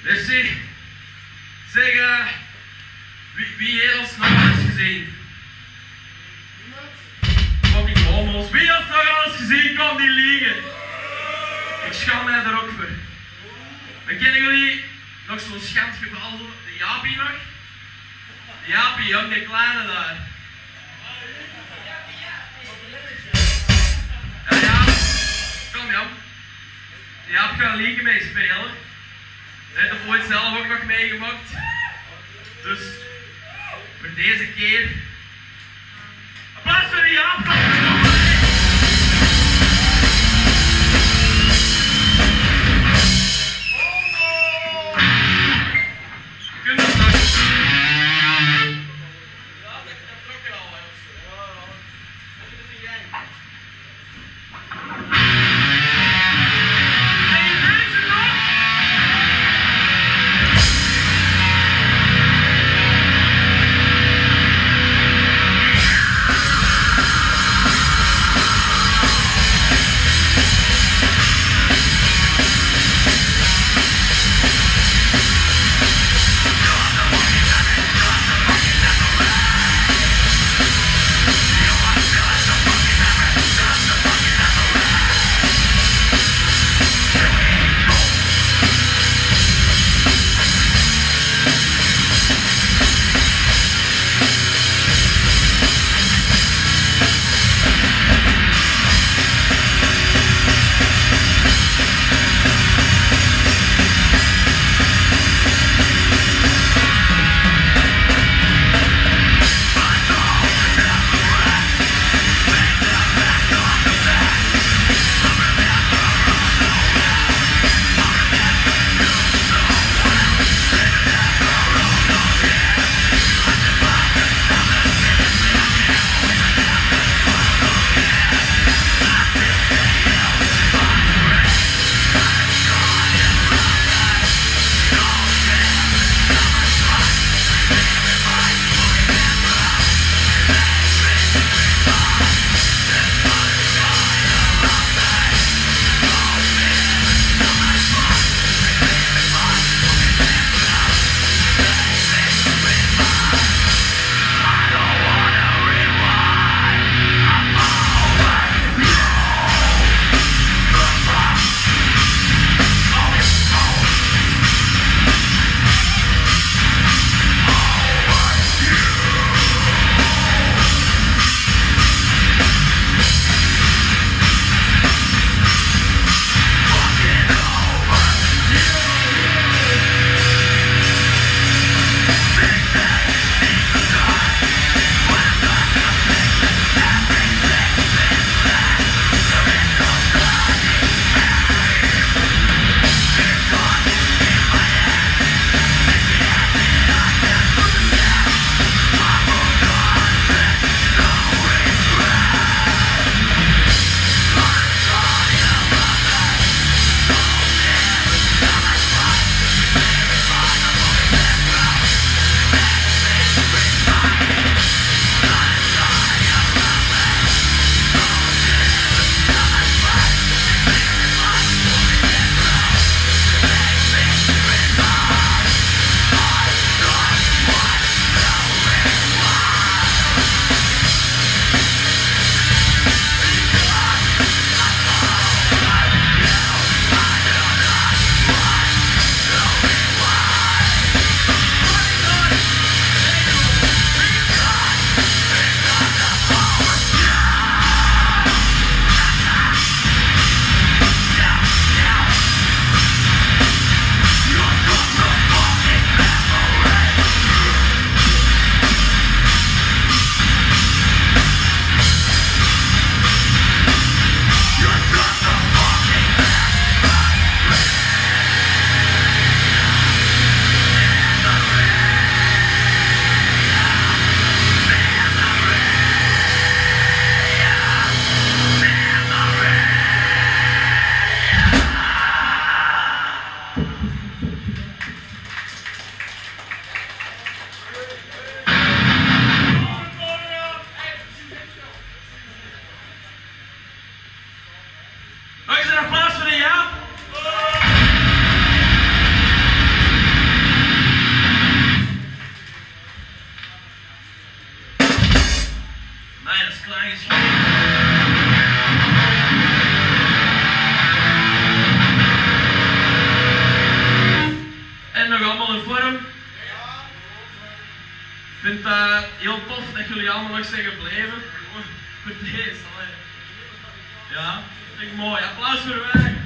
Merci. Zeg, wie heeft ons nog eens gezien? Fucking homo's. Wie heeft ons nog eens gezien? Kom niet liegen. Ik schaam mij er ook voor. Maar kennen jullie nog zo'n schandgeval? De Jaapie nog? De Jaapie, jong, die kleine daar. Ja, kom jong. Die Jaap gaat liegen mee spelen. Hij heeft er ooit zelf ook nog meegemaakt. Dus, voor deze keer... Applaus voor die Jaap! nog allemaal in vorm? Ik vind het heel tof dat jullie allemaal nog zijn gebleven. Voor deze. Ja, dat vind ik mooi. Applaus voor mij.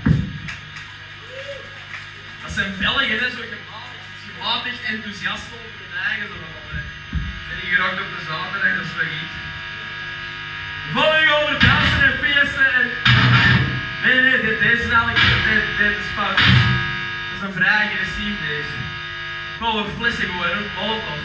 Dat zijn Belgen, hè, zo gematigd enthousiast over hun eigen. Zijn die geraakt op de zaterdag, dat is toch iets. Volging over dansen en feesten en... Nee, deze is eigenlijk... Dit is fout. Dat is een vrij agressief deze. Gewoon een flessen gewoon, een molotov.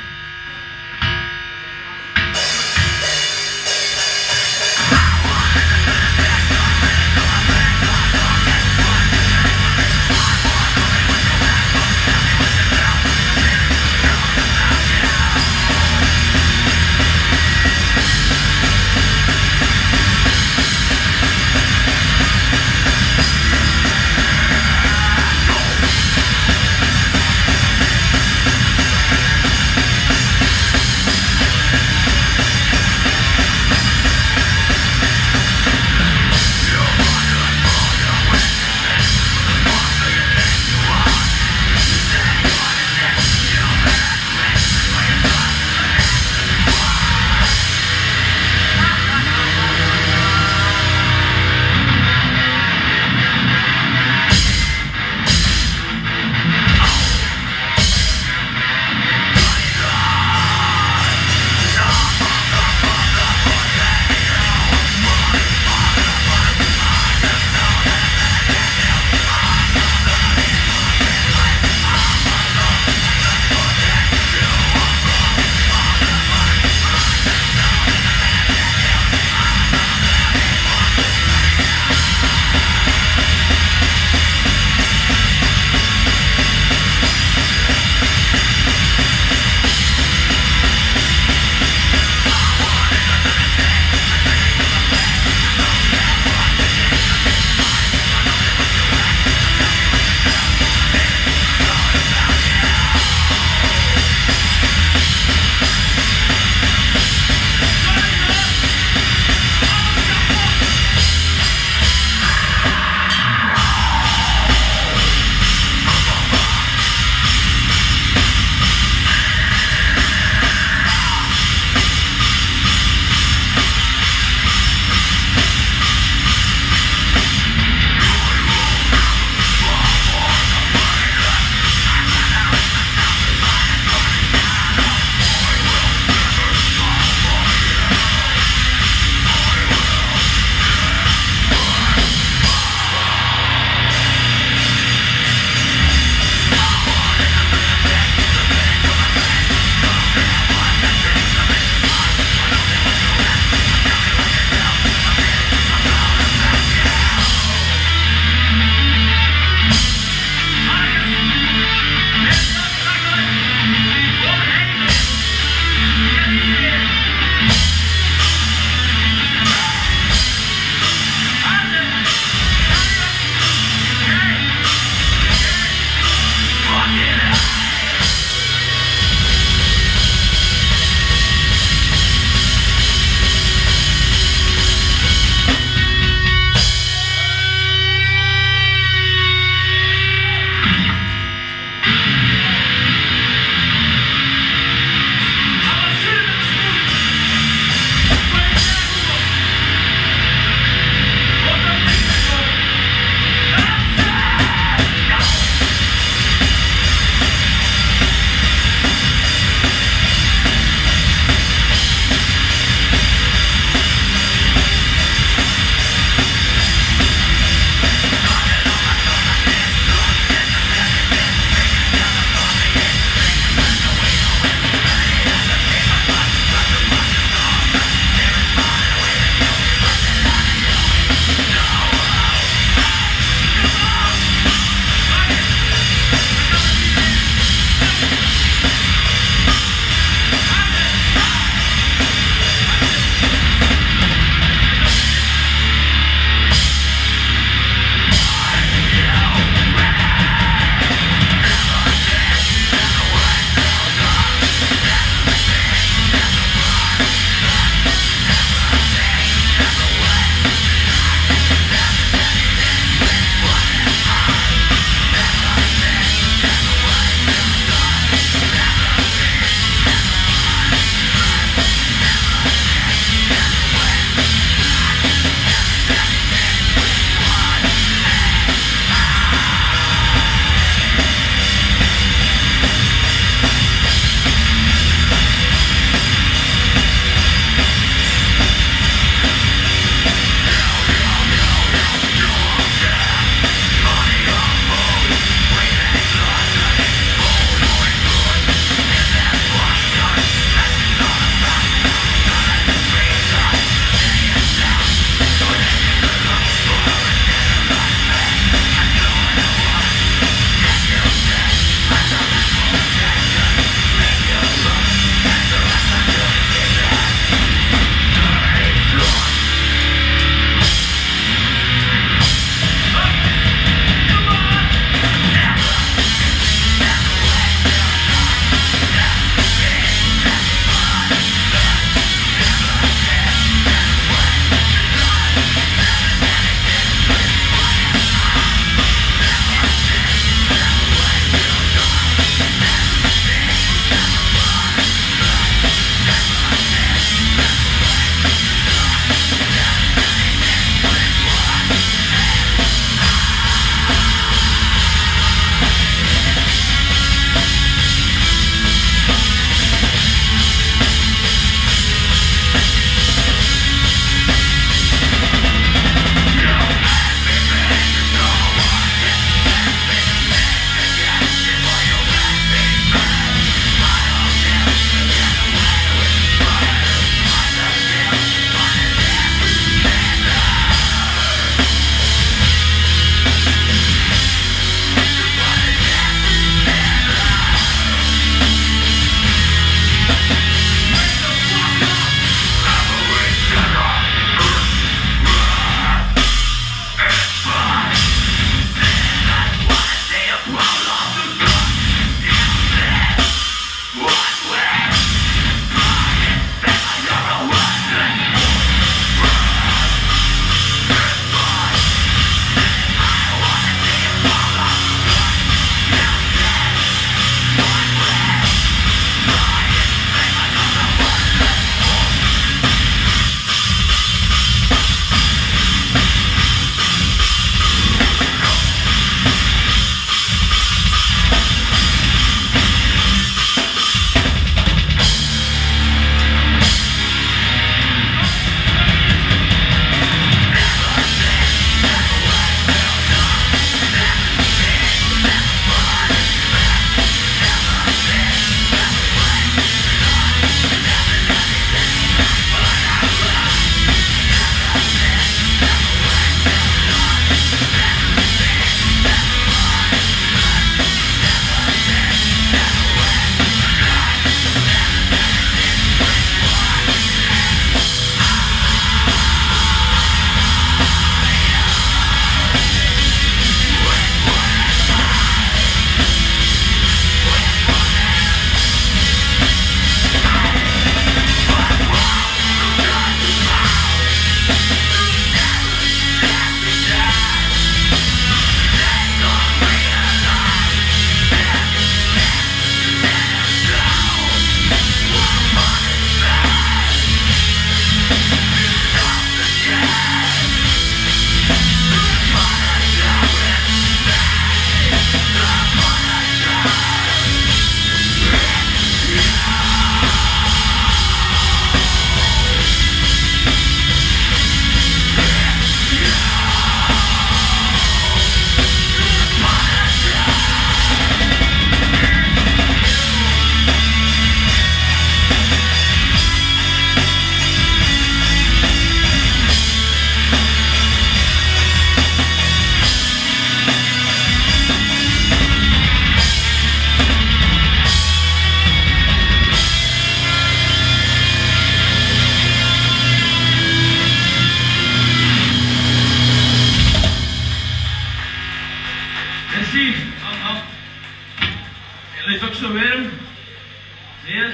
Jullie het ook zo warm? Zeer?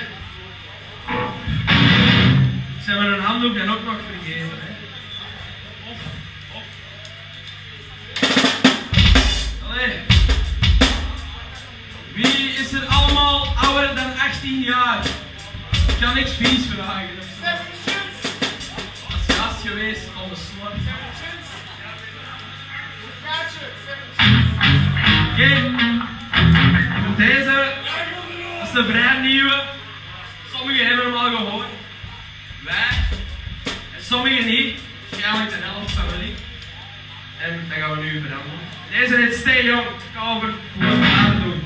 Zijn we een handdoek en ook nog vergeten, hè? Op. Allee. Wie is er allemaal ouder dan 18 jaar? Ik kan niks vies vragen. Dat is gast geweest om de slot. Oké. Deze is de vrij nieuwe. Sommigen hebben hem al gehoord. Wij. En sommigen niet. Waarschijnlijk de helft van jullie. En dat gaan we nu veranderen. Deze heet Stay Young. Cover voor wat we gaan doen.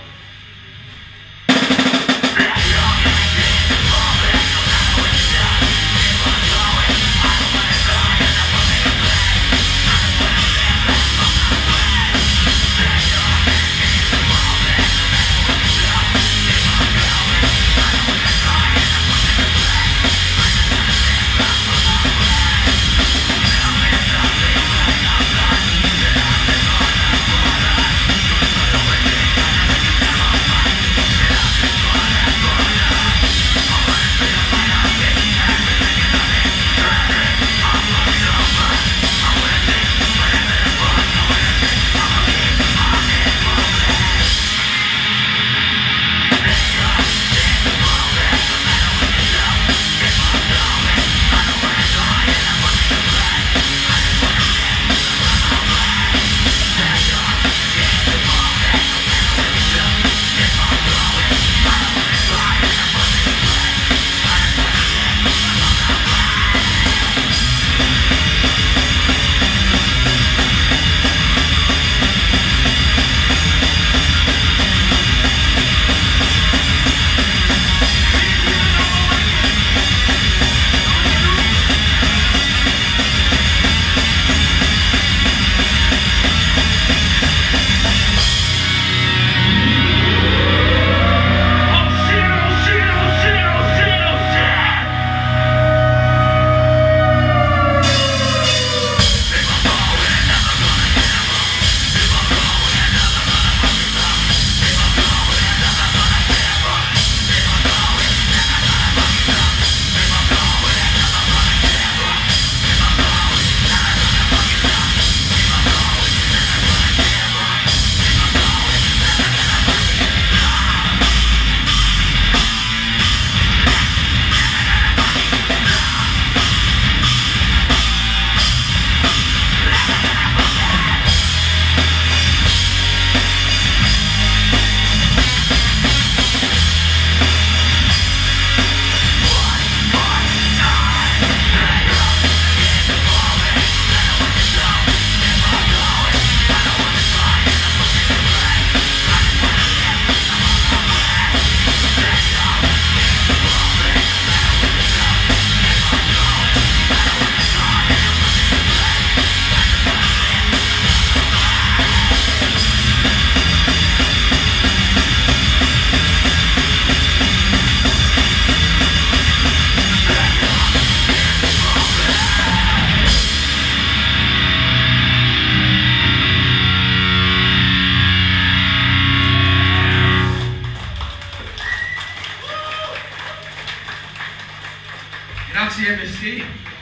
Grazie MSC.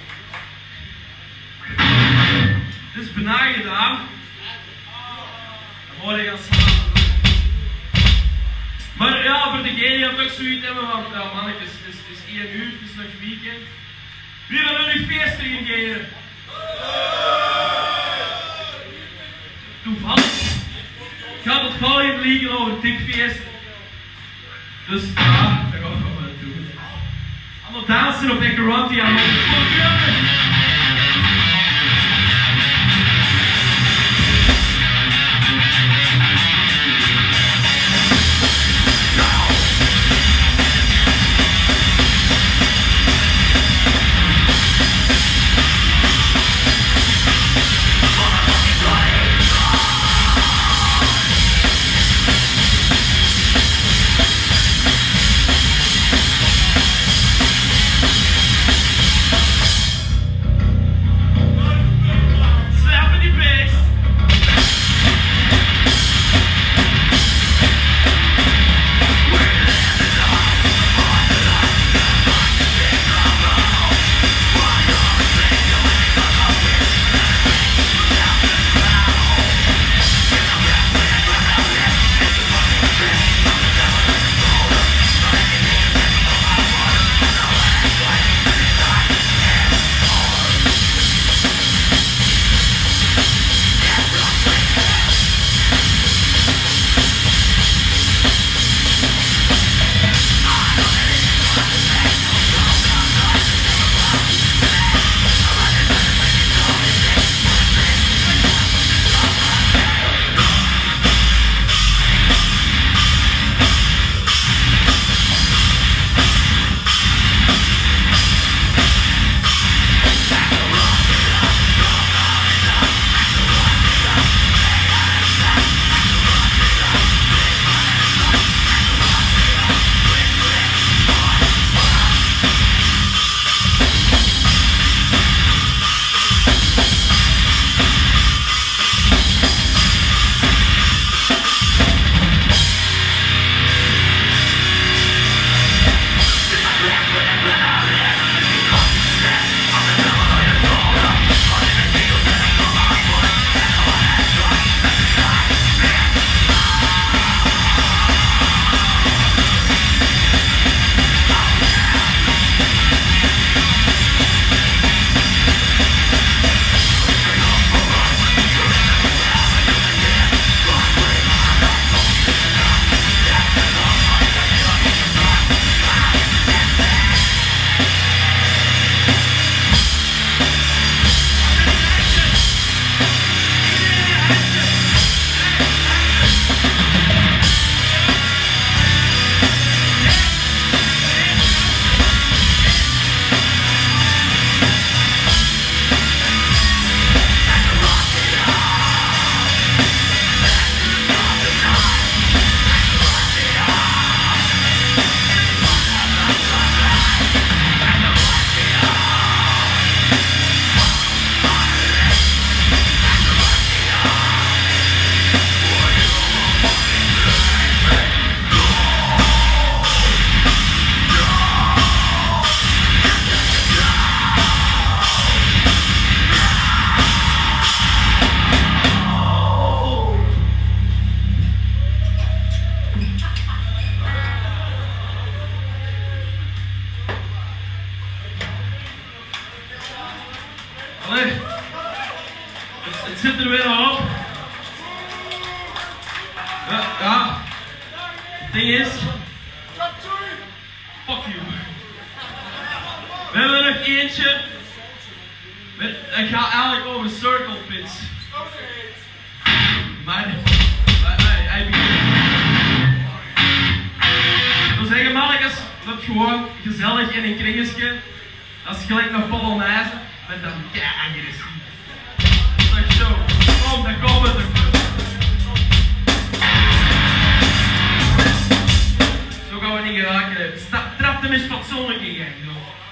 Dus bijna gedaan. Dan hoor je gaan slapen. Maar ja, voor degenen die toch zoiets hebben van, ja mannetjes, het is 1 uur, het is nog weekend. Wie willen nu feesten hiergenen? Toevallig gaat het volgende liegen over tikfeest. Dus ja, dat gaan we wel doen. Allemaal dansen op Ekeranti aan de zit er weer op. Ja. Het ding is... Fuck you. We hebben er nog eentje. Ik ga eigenlijk over circle pits. Maar hij ik wil zeggen, mannetjes, dat gewoon gezellig in een kringetje. Dat is gelijk naar Polonaise, met dat agressief. Dat is zo. Kom, daar komen we er. Zo gaan we niet geraken. Trap hem eens fatsoenlijk in gang.